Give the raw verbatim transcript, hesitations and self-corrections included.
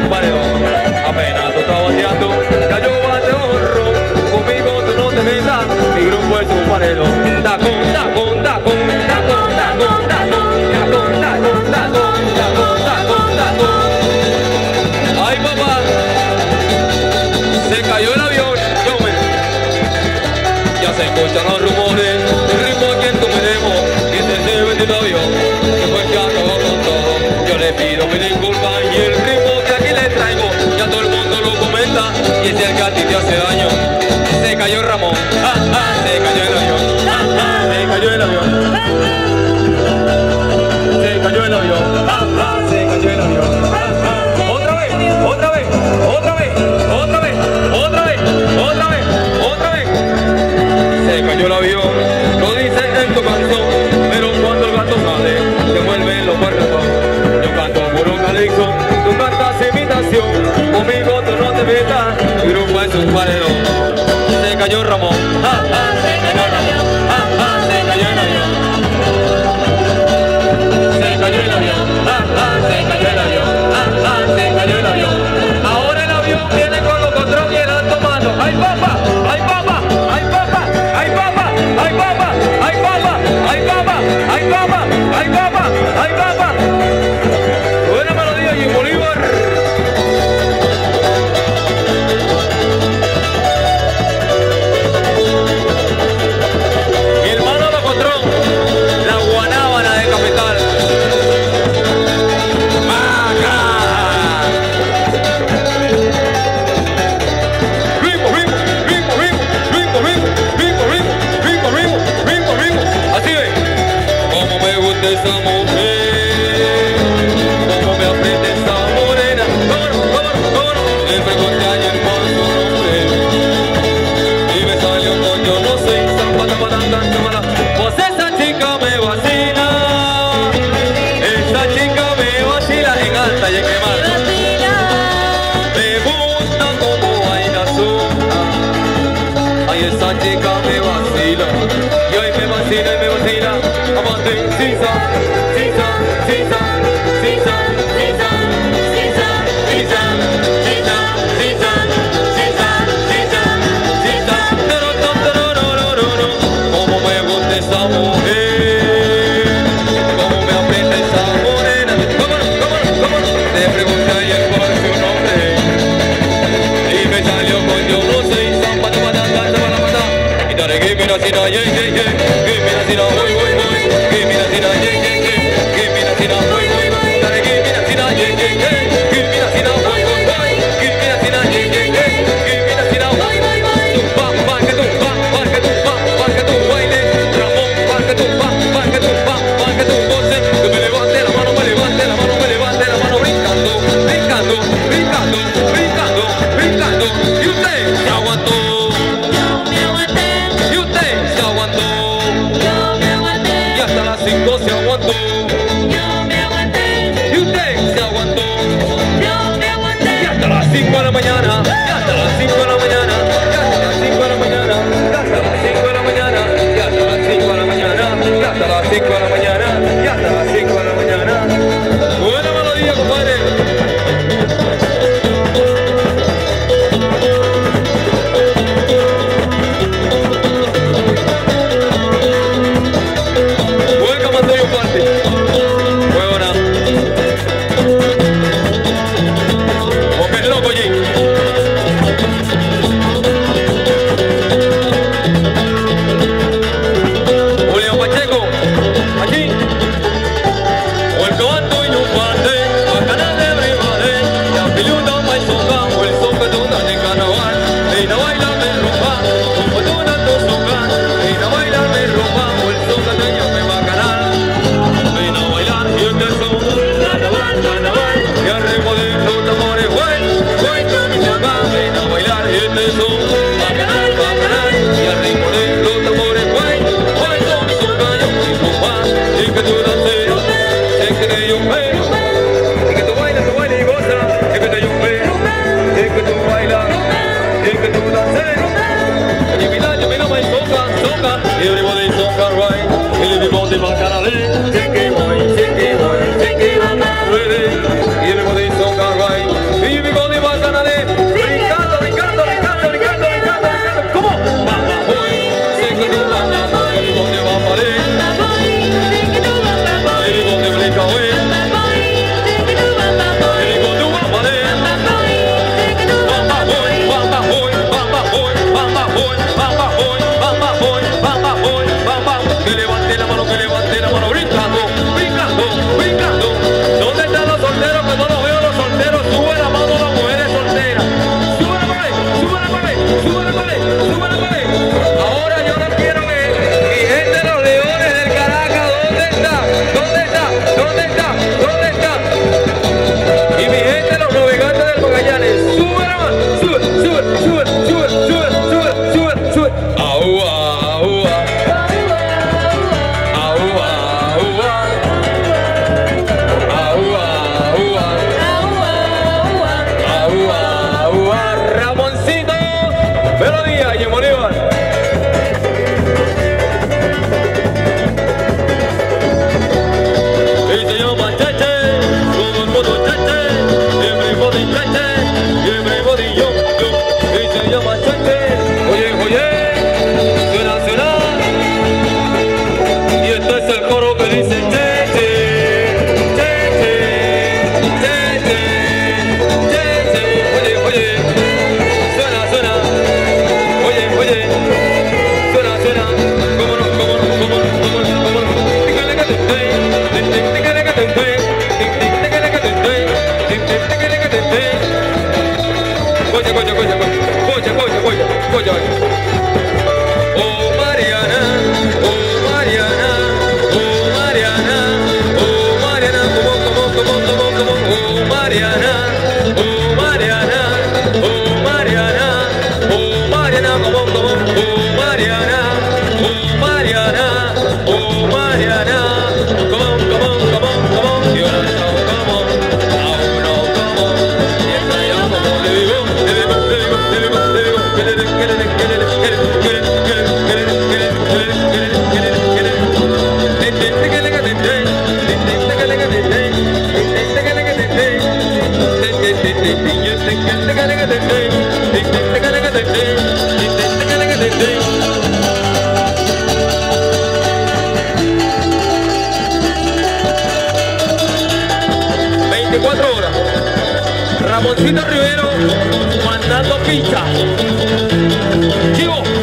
paredón. Apenas tú estás bateando, ya yo bateo honrón. Conmigo tú no te metas, mi grupo es un paredón. Tacón, tacón, tacón, tacón, tacón, tacón, tacón, tacón, tacón, tacón, tacón, tacón. Ay papá, se cayó el avión, yo me... Ya se escuchan los rumores, el ritmo a quien tomaremos, que se debe del avión, que fue que acabó con todo. Yo le pido mi disculpa y el ritmo que aquí le traigo, ya todo el mundo lo comenta, y es el que a ti te hace daño. Se cayó Ramón, ah, ah, se cayó el avión, ah, ah, se cayó el avión. Se cayó el avión, ah, ah, se cayó el avión, ah, ah. Otra vez, otra vez, otra vez, otra vez, otra vez, otra vez, otra vez. Se cayó el avión, lo dice en tu canción, pero cuando el gato sale, se vuelven los cuernos. Yo canto puro calixto, tú cantas imitación, conmigo tú no te metas, mi grupo es un paredón. Se cayó Ramón, ah, ah, se cayó Ramón, ah, ah, se cayó el avión. Se cayó el avión, ah, ah, se cayó el avión, ah, ah, se cayó el avión. Ahora el avión viene con los controles y el alto mando. ¡Ay papá! ¡Ay papá! ¡Ay papá! ¡Ay papá! ¡Ay papá! ¡Ay papá! ¡Ay papá! ¡Ay papá! ¡Ay papá! ¡Ay papá! Buena melodía y Bolívar. Mi hermano Locotrón, la guanábana de Capital. ¡Maca! Ritmo, ritmo, ritmo, ritmo, ritmo, ritmo, ritmo, ritmo, ritmo, ritmo, ritmo. Así es. Como me gusta esa mujer, como me aprieta esa morena. Cómo no, cómo no, cómo no. Le pregunté ayer por su nombre y me salió con yo no sé. Zapata, patata, zapata. Pues esa chica me vacila, esa chica me vacila en alta y en quemar. Me gusta como baila sola, ay esa chica me vacila, y hoy me vacila y me vacila. Amante, sisa, sisa, sisa, sisa, sisa, sisa, sisa, sisa, sisa, sisa, sisa, sisa. Como me gusta esa mujer, como me aprieta esa morena. ¿Cómo no? ¿Cómo no? ¿Cómo no? Te pregunté ayer por su nombre y me salió con yo no sé. Zapata, patata, zapata, patata. Y dale, give me la sina, yeah, yeah, yeah. Give me la sina, voy, voy, voy. Give me la sina, yeah, yeah, yeah. Give me la sina, voy, voy, voy. Dale, give me la sina, yeah, yeah, yeah. Give me la sina, voy, voy, voy. Give me la sina, yeah, yeah, yeah. Give me la sina, voy, voy, voy. Tumba, pa, que tumba, pa, que tumba, pa, que tu baile. Ramón, pa, que tumba, pa, que tumba, pa, que tu goce. Que me levante la mano, me levante la mano, me levante la mano, brincando, brincando, brincando, brincando, brincando. Y usted se aguantó. Y usted se aguantó. Y hasta las cinco se aguantó. Y usted se aguantó. Y hasta las cinco de la mañana. Y hasta las cinco de la mañana. Y hasta las cinco de la mañana. Y hasta las cinco de la mañana. Y hasta las cinco de la mañana. Y hasta las cinco de la mañana. Y hasta las cinco de la mañana. Buena melodía, compadre. Welcome to your party. Buena. Ok, loco, G. Julián Pacheco, aquí. Welcome to your party. A canal de Mariana, oh Mariana, oh Mariana, oh Mariana, come on, come on, oh Mariana, oh Mariana, oh Mariana, come on, come on, come on, come on, you don't know, come on, oh no, come on, yes I am, come on, let me go, let me go, let me go, let me go, let me go, get it, get it, get it, get it, get it, get it, get it, get it, get it, get it, get it, get it, get it, get it, get it, veinticuatro horas. Ramoncito Rivero mandando pincha. Chivo.